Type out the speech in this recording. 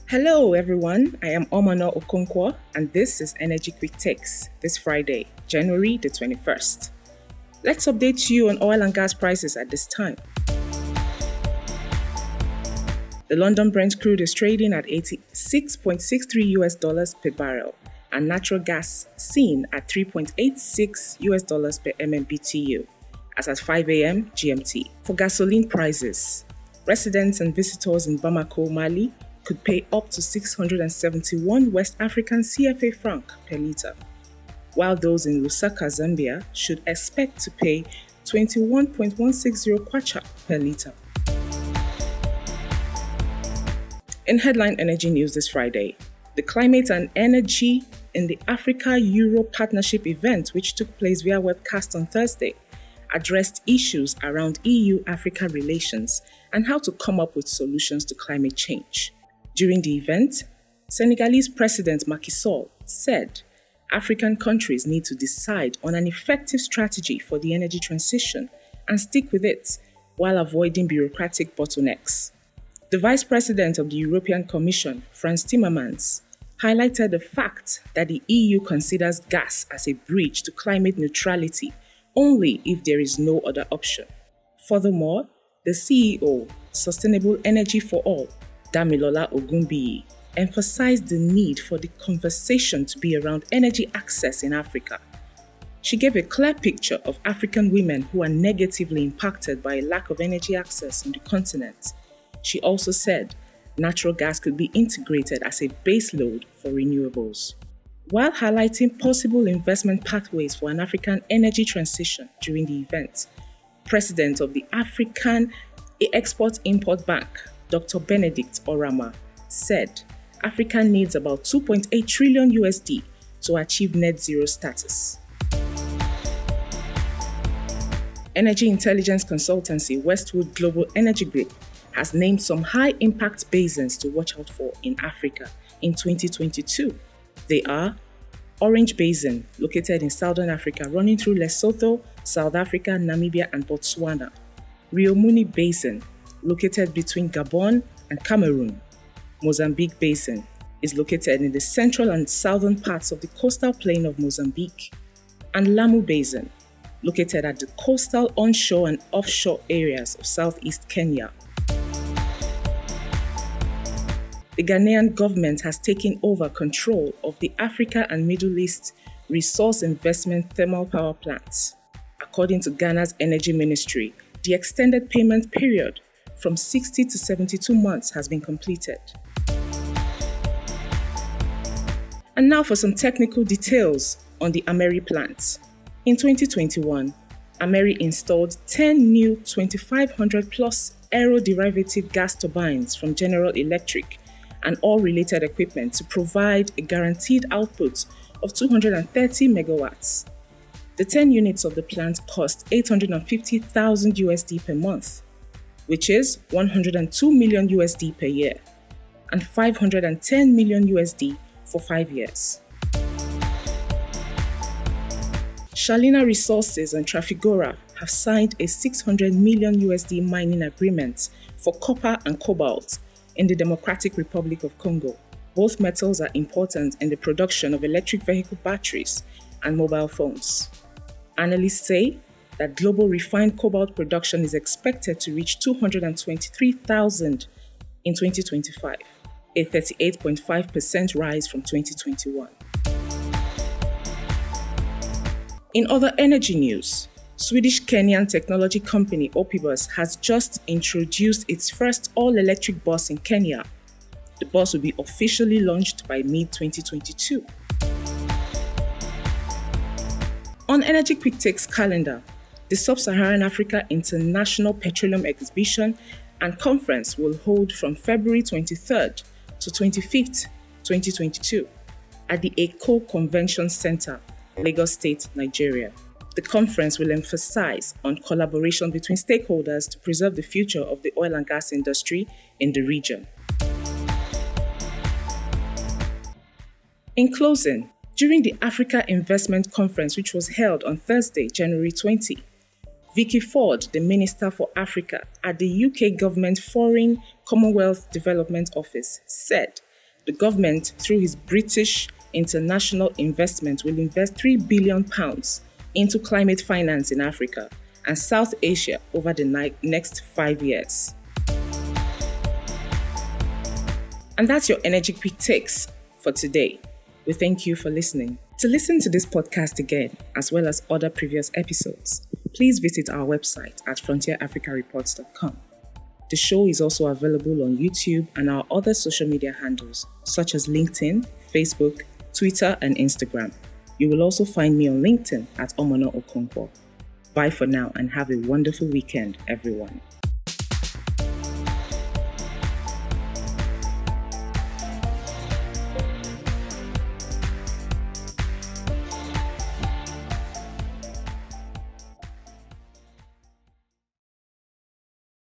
Hello everyone, I am Omano Okonkwo and this is Energy Quick Takes this Friday, January the 21st. Let's update you on oil and gas prices at this time. The London Brent crude is trading at $86.63 per barrel and natural gas seen at $3.86 per MMBTU as at 5 a.m. GMT. For gasoline prices, residents and visitors in Bamako, Mali could pay up to 671 West African CFA franc per litre, while those in Lusaka, Zambia should expect to pay 21.160 kwacha per litre. In headline energy news this Friday, the Climate and Energy in the Africa-Euro Partnership event, which took place via webcast on Thursday, addressed issues around EU-Africa relations and how to come up with solutions to climate change. During the event, Senegalese President Macky Sall said African countries need to decide on an effective strategy for the energy transition and stick with it while avoiding bureaucratic bottlenecks. The Vice President of the European Commission, Frans Timmermans, highlighted the fact that the EU considers gas as a bridge to climate neutrality only if there is no other option. Furthermore, the CEO, Sustainable Energy for All, Damilola Ogunbiyi, emphasized the need for the conversation to be around energy access in Africa. She gave a clear picture of African women who are negatively impacted by a lack of energy access on the continent. She also said natural gas could be integrated as a base load for renewables. While highlighting possible investment pathways for an African energy transition during the event, President of the African Export-Import Bank, Dr. Benedict Orama, said Africa needs about $2.8 trillion to achieve net zero status. Energy intelligence consultancy Westwood Global Energy Group has named some high-impact basins to watch out for in Africa in 2022. They are Orange Basin, located in Southern Africa, running through Lesotho, South Africa, Namibia, and Botswana. Rio Muni Basin, located between Gabon and Cameroon. Mozambique Basin is located in the central and southern parts of the coastal plain of Mozambique. And Lamu Basin, located at the coastal onshore and offshore areas of southeast Kenya. The Ghanaian government has taken over control of the Africa and Middle East resource investment thermal power plants. According to Ghana's Energy Ministry, the extended payment period from 60 to 72 months has been completed. And now for some technical details on the Ameri plant. In 2021, Ameri installed 10 new 2500 plus aeroderivative gas turbines from General Electric and all related equipment to provide a guaranteed output of 230 megawatts. The 10 units of the plant cost $850,000 per month, which is $102 million per year, and $510 million for 5 years. Shalina Resources and Trafigura have signed a $600 million mining agreement for copper and cobalt in the Democratic Republic of Congo. Both metals are important in the production of electric vehicle batteries and mobile phones. Analysts say that global refined cobalt production is expected to reach 223,000 in 2025, a 38.5% rise from 2021. In other energy news, Swedish-Kenyan technology company Opibus has just introduced its first all-electric bus in Kenya. The bus will be officially launched by mid-2022. On Energy Quick Takes calendar, the Sub-Saharan Africa International Petroleum Exhibition and Conference will hold from February 23rd to 25th, 2022 at the Eko Convention Center, Lagos State, Nigeria. The conference will emphasize on collaboration between stakeholders to preserve the future of the oil and gas industry in the region. In closing, during the Africa Investment Conference, which was held on Thursday, January 20, Vicky Ford, the Minister for Africa at the UK Government Foreign Commonwealth Development Office, said The government, through his British International Investment, will invest £3 billion into climate finance in Africa and South Asia over the next 5 years. And that's your Energy Quick Takes for today. We thank you for listening. To listen to this podcast again, as well as other previous episodes, please visit our website at frontierafricareports.com. The show is also available on YouTube and our other social media handles, such as LinkedIn, Facebook, Twitter, and Instagram. You will also find me on LinkedIn at Omono Okonkwo. Bye for now and have a wonderful weekend, everyone.